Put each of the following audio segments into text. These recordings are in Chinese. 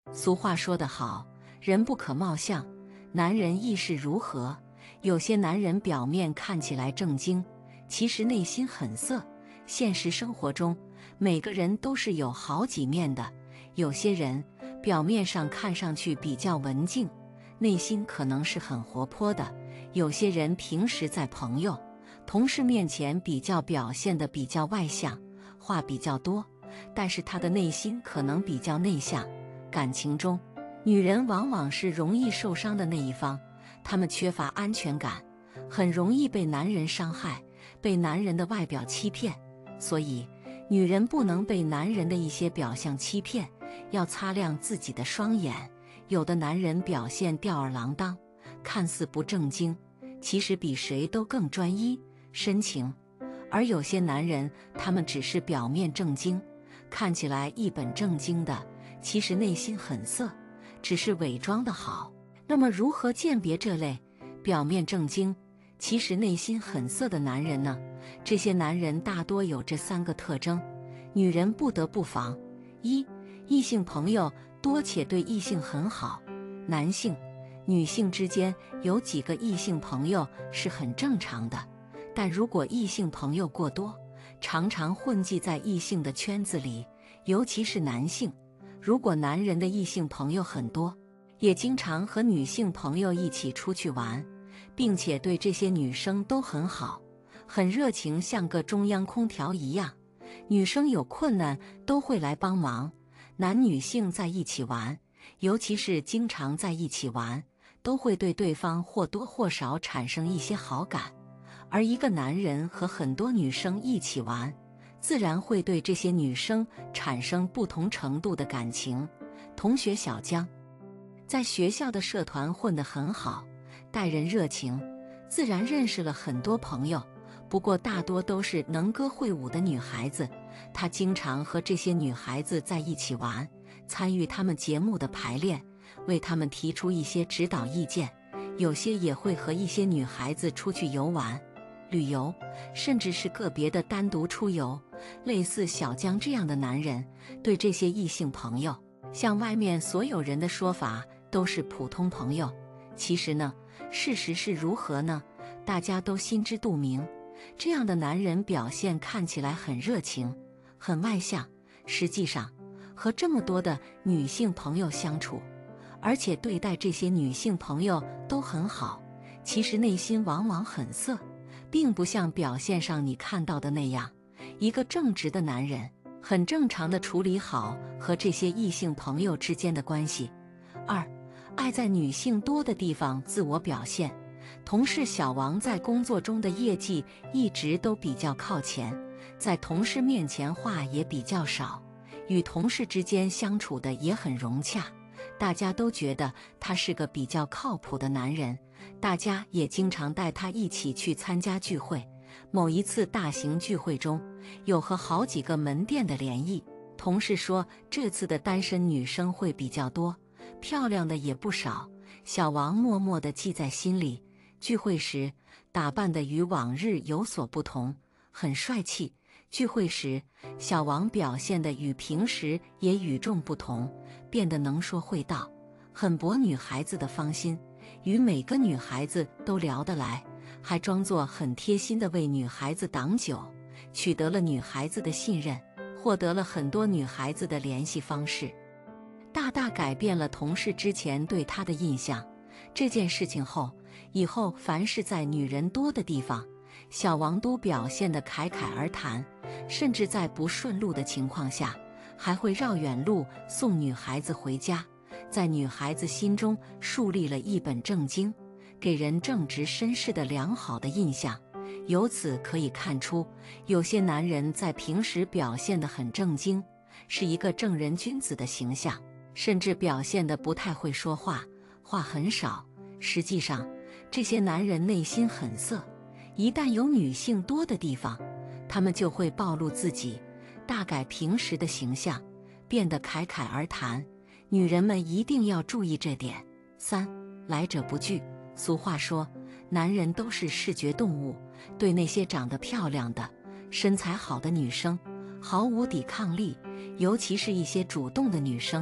俗话说得好，人不可貌相，男人亦是如何。有些男人表面看起来正经，其实内心很色。现实生活中，每个人都是有好几面的。有些人表面上看上去比较文静，内心可能是很活泼的。有些人平时在朋友、同事面前表现得比较外向，话比较多，但是他的内心可能比较内向。感情中，女人往往是容易受伤的那一方，她们缺乏安全感，很容易被男人伤害，被男人的外表欺骗。所以，女人不能被男人的一些表象欺骗，要擦亮自己的双眼。有的男人表现吊儿郎当，看似不正经，其实比谁都更专一、深情。而有些男人，他们只是表面正经，看起来一本正经的，其实内心很色，只是伪装的好。那么如何鉴别这类表面正经，其实内心很色的男人呢？这些男人大多有这3个特征，女人不得不防。1. 异性朋友多且对异性很好。男性、女性之间有几个异性朋友是很正常的，但如果异性朋友过多，常常混迹在异性的圈子里，尤其是男性，如果男人的异性朋友很多，也经常和女性朋友一起出去玩，并且对这些女生都很好，很热情，像个中央空调一样，女生有困难都会来帮忙。男女性在一起玩，尤其是经常在一起玩，都会对对方或多或少产生一些好感。而一个男人和很多女生一起玩，自然会对这些女生产生不同程度的感情。同学小江在学校的社团混得很好，待人热情，自然认识了很多朋友，不过大多都是能歌会舞的女孩子。她经常和这些女孩子在一起玩，参与她们节目的排练，为她们提出一些指导意见，有些也会和一些女孩子出去游玩、旅游，甚至是个别的单独出游。类似小江这样的男人，对这些异性朋友，像外面所有人的说法都是普通朋友。其实呢，事实是如何呢？大家都心知肚明。这样的男人表现看起来很热情、很外向，实际上和这么多的女性朋友相处，而且对待这些女性朋友都很好，其实内心往往很色，并不像表现上你看到的那样。一个正直的男人很正常地处理好和这些异性朋友之间的关系。2. 爱在女性多的地方自我表现。同事小王在工作中的业绩一直都比较靠前，在同事面前话也比较少，与同事之间相处的也很融洽，大家都觉得他是个比较靠谱的男人，大家也经常带他一起去参加聚会。某一次大型聚会中，有和好几个门店的联谊，同事说这次的单身女生会比较多，漂亮的也不少，小王默默地记在心里。聚会时打扮得与往日有所不同，很帅气。聚会时，小王表现得与平时也与众不同，变得能说会道，很博女孩子的芳心，与每个女孩子都聊得来，还装作很贴心地为女孩子挡酒，取得了女孩子的信任，获得了很多女孩子的联系方式，大大改变了同事之前对他的印象。这件事情后，以后凡是在女人多的地方，小王都表现得侃侃而谈，甚至在不顺路的情况下，还会绕远路送女孩子回家，在女孩子心中树立了一本正经、给人正直绅士的良好的印象。由此可以看出，有些男人在平时表现得很正经，是一个正人君子的形象，甚至表现得不太会说话，话很少。实际上，这些男人内心很色，一旦有女性多的地方，他们就会暴露自己，大改平时的形象，变得侃侃而谈。女人们一定要注意这点。3. 来者不拒。俗话说，男人都是视觉动物，对那些长得漂亮的、身材好的女生毫无抵抗力，尤其是一些主动的女生，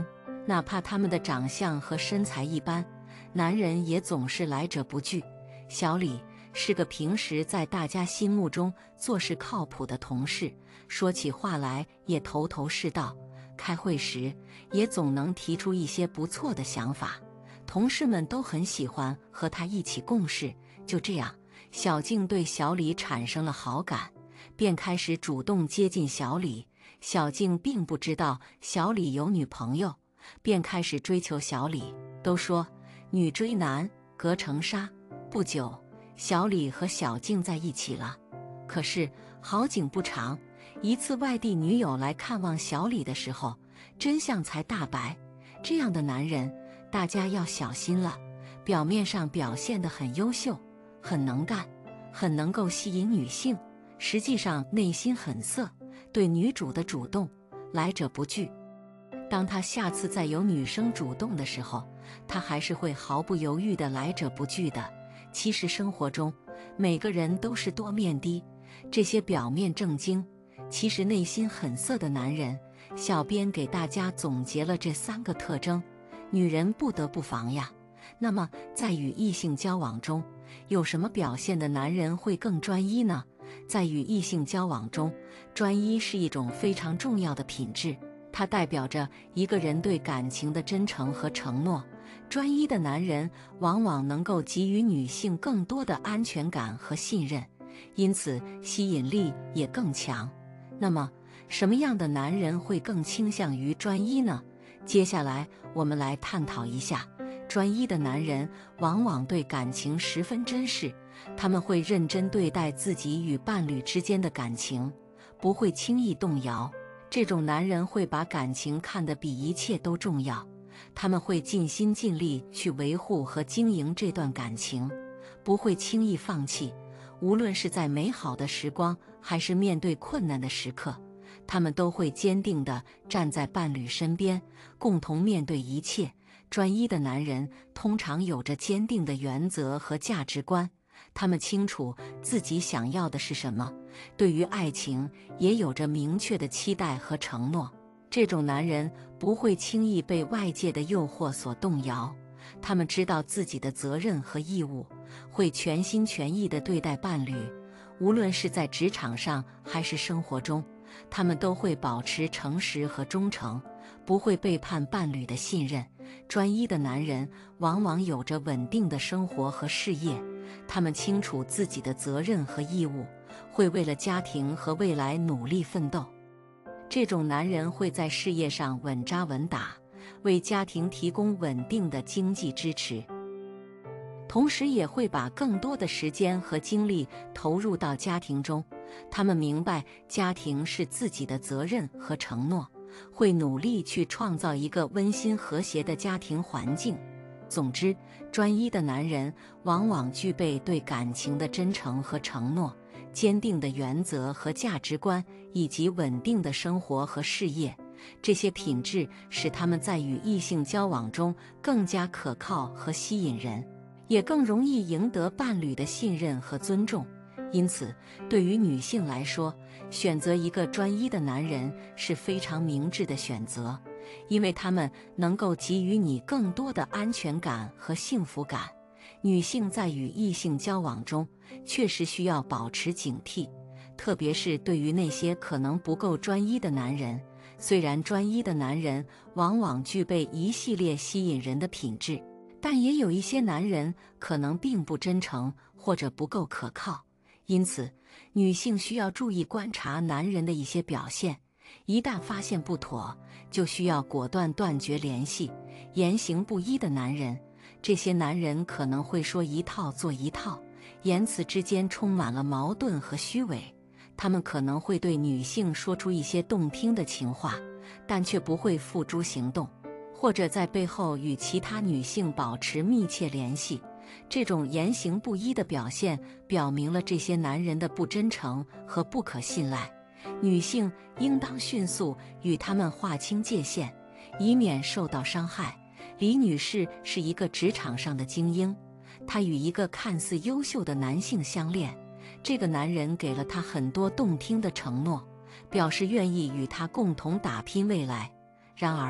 哪怕他们的长相和身材一般，男人也总是来者不拒。小李是个平时在大家心目中做事靠谱的同事，说起话来也头头是道，开会时也总能提出一些不错的想法，同事们都很喜欢和他一起共事。就这样，小静对小李产生了好感，便开始主动接近小李。小静并不知道小李有女朋友，便开始追求小李。都说女追男隔层纱，不久，小李和小静在一起了。可是好景不长，一次外地女友来看望小李的时候，真相才大白。这样的男人，大家要小心了。表面上表现得很优秀，很能干，很能够吸引女性，实际上内心很色，对女主的主动来者不拒。当他下次再有女生主动的时候，他还是会毫不犹豫地来者不拒的。其实生活中每个人都是多面的，这些表面正经，其实内心很色的男人，小编给大家总结了这3个特征，女人不得不防呀。那么在与异性交往中，有什么表现的男人会更专一呢？在与异性交往中，专一是一种非常重要的品质，它代表着一个人对感情的真诚和承诺。专一的男人往往能够给予女性更多的安全感和信任，因此吸引力也更强。那么，什么样的男人会更倾向于专一呢？接下来我们来探讨一下。专一的男人往往对感情十分珍视，他们会认真对待自己与伴侣之间的感情，不会轻易动摇。这种男人会把感情看得比一切都重要，他们会尽心尽力去维护和经营这段感情，不会轻易放弃。无论是在美好的时光，还是面对困难的时刻，他们都会坚定地站在伴侣身边，共同面对一切。专一的男人通常有着坚定的原则和价值观，他们清楚自己想要的是什么，对于爱情也有着明确的期待和承诺。这种男人不会轻易被外界的诱惑所动摇，他们知道自己的责任和义务，会全心全意地对待伴侣。无论是在职场上还是生活中，他们都会保持诚实和忠诚，不会背叛伴侣的信任。专一的男人往往有着稳定的生活和事业，他们清楚自己的责任和义务，会为了家庭和未来努力奋斗。这种男人会在事业上稳扎稳打，为家庭提供稳定的经济支持，同时也会把更多的时间和精力投入到家庭中。他们明白家庭是自己的责任和承诺，会努力去创造一个温馨和谐的家庭环境。总之，专一的男人往往具备对感情的真诚和承诺，坚定的原则和价值观，以及稳定的生活和事业。这些品质使他们在与异性交往中更加可靠和吸引人，也更容易赢得伴侣的信任和尊重。因此，对于女性来说，选择一个专一的男人是非常明智的选择，因为他们能够给予你更多的安全感和幸福感。女性在与异性交往中，确实需要保持警惕，特别是对于那些可能不够专一的男人。虽然专一的男人往往具备一系列吸引人的品质，但也有一些男人可能并不真诚或者不够可靠。因此，女性需要注意观察男人的一些表现，一旦发现不妥，就需要果断断绝联系。言行不一的男人，这些男人可能会说一套做一套，言辞之间充满了矛盾和虚伪。他们可能会对女性说出一些动听的情话，但却不会付诸行动，或者在背后与其他女性保持密切联系。这种言行不一的表现，表明了这些男人的不真诚和不可信赖。女性应当迅速与他们划清界限，以免受到伤害。李女士是一个职场上的精英，她与一个看似优秀的男性相恋，这个男人给了她很多动听的承诺，表示愿意与她共同打拼未来。然而，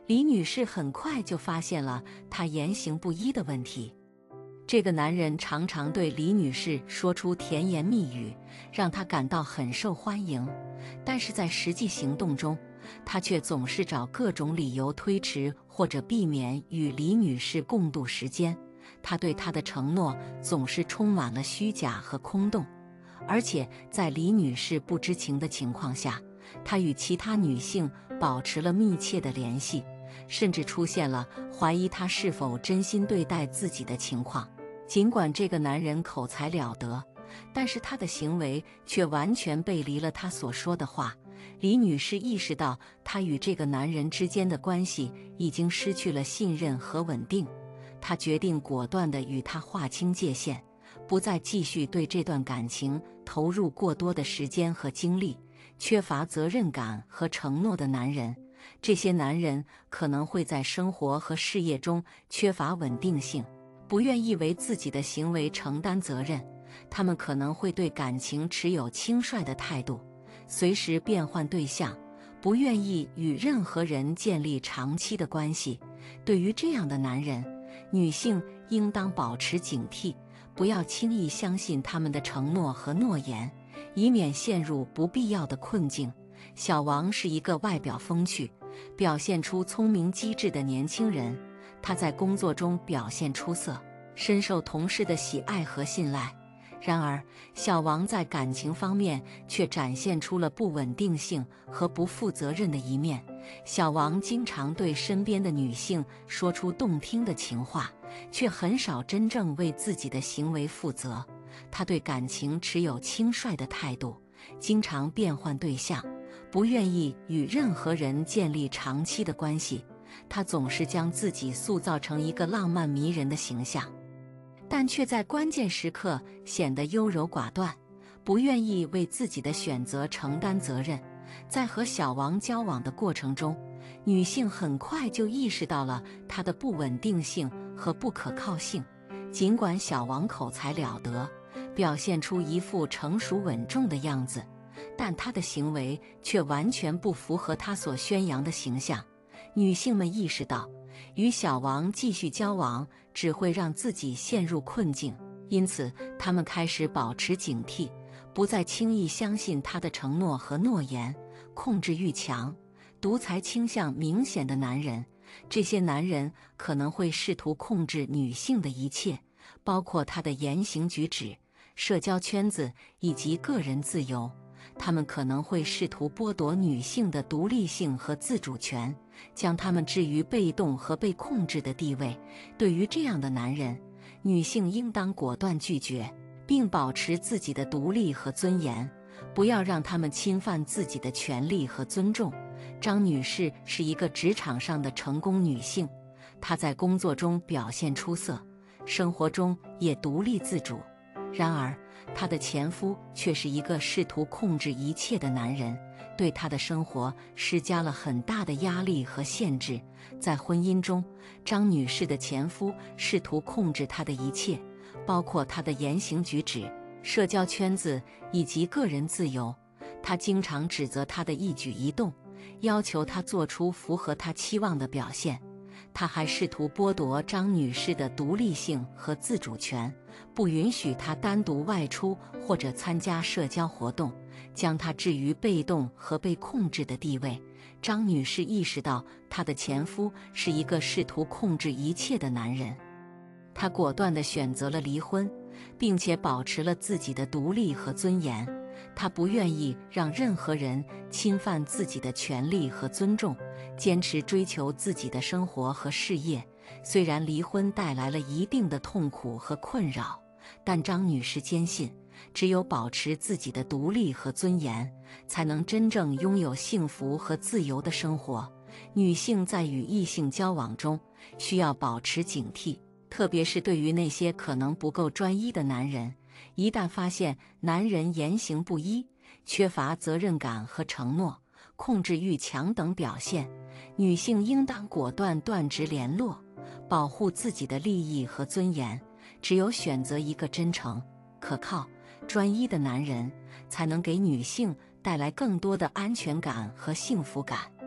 李女士很快就发现了他言行不一的问题。这个男人常常对李女士说出甜言蜜语，让她感到很受欢迎，但是在实际行动中，他却总是找各种理由推迟或者避免与李女士共度时间。他对她的承诺总是充满了虚假和空洞，而且在李女士不知情的情况下，他与其他女性保持了密切的联系，甚至出现了怀疑他是否真心对待自己的情况。尽管这个男人口才了得，但是他的行为却完全背离了他所说的话。李女士意识到她与这个男人之间的关系已经失去了信任和稳定，她决定果断地与他划清界限，不再继续对这段感情投入过多的时间和精力。缺乏责任感和承诺的男人，这些男人可能会在生活和事业中缺乏稳定性，不愿意为自己的行为承担责任。他们可能会对感情持有轻率的态度，随时变换对象，不愿意与任何人建立长期的关系。对于这样的男人，女性应当保持警惕，不要轻易相信他们的承诺和诺言，以免陷入不必要的困境。小王是一个外表风趣、表现出聪明机智的年轻人，他在工作中表现出色，深受同事的喜爱和信赖。然而，小王在感情方面却展现出了不稳定性和不负责任的一面。小王经常对身边的女性说出动听的情话，却很少真正为自己的行为负责。他对感情持有轻率的态度，经常变换对象，不愿意与任何人建立长期的关系。他总是将自己塑造成一个浪漫迷人的形象，但却在关键时刻显得优柔寡断，不愿意为自己的选择承担责任。在和小王交往的过程中，女性很快就意识到了他的不稳定性和不可靠性。尽管小王口才了得，表现出一副成熟稳重的样子，但他的行为却完全不符合他所宣扬的形象。女性们意识到，与小王继续交往只会让自己陷入困境，因此她们开始保持警惕，不再轻易相信他的承诺和诺言。控制欲强、独裁倾向明显的男人，这些男人可能会试图控制女性的一切，包括她的言行举止、社交圈子以及个人自由。他们可能会试图剥夺女性的独立性和自主权，将她们置于被动和被控制的地位。对于这样的男人，女性应当果断拒绝，并保持自己的独立和尊严，不要让他们侵犯自己的权利和尊重。张女士是一个职场上的成功女性，她在工作中表现出色，生活中也独立自主。然而，她的前夫却是一个试图控制一切的男人，对她的生活施加了很大的压力和限制。在婚姻中，张女士的前夫试图控制她的一切，包括她的言行举止、社交圈子以及个人自由。他经常指责她的一举一动，要求她做出符合他期望的表现。他还试图剥夺张女士的独立性和自主权，不允许她单独外出或者参加社交活动，将她置于被动和被控制的地位。张女士意识到她的前夫是一个试图控制一切的男人，她果断地选择了离婚，并且保持了自己的独立和尊严。她不愿意让任何人侵犯自己的权利和尊重，坚持追求自己的生活和事业。虽然离婚带来了一定的痛苦和困扰，但张女士坚信，只有保持自己的独立和尊严，才能真正拥有幸福和自由的生活。女性在与异性交往中需要保持警惕，特别是对于那些可能不够专一的男人。一旦发现男人言行不一、缺乏责任感和承诺、控制欲强等表现，女性应当果断断绝联络，保护自己的利益和尊严。只有选择一个真诚、可靠、专一的男人，才能给女性带来更多的安全感和幸福感。